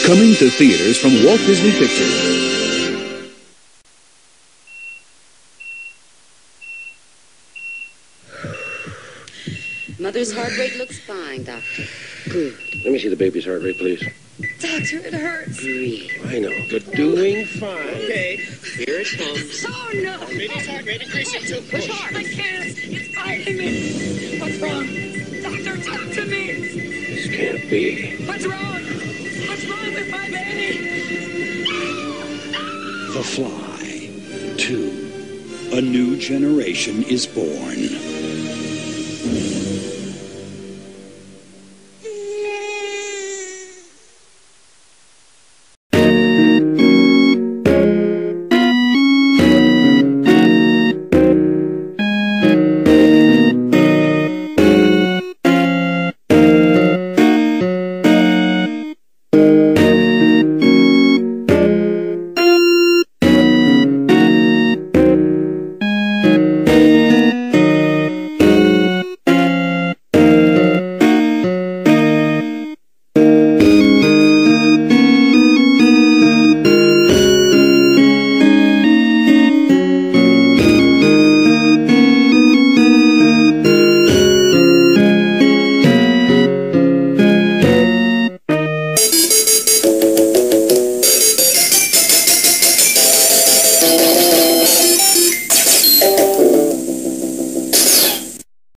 Coming to theaters from Walt Disney Pictures. Mother's heart rate looks fine, Doctor. Good. Let me see the baby's heart rate, please. Doctor, it hurts. Breathe. I know. You're doing fine. Okay, here it comes. Oh, no. Baby's heart rate increasing too. Push hard. I can't. It's biting me. What's wrong? Doctor, talk to me. This can't be. What's wrong? What's wrong with my baby? The Fly 2. A new generation is born.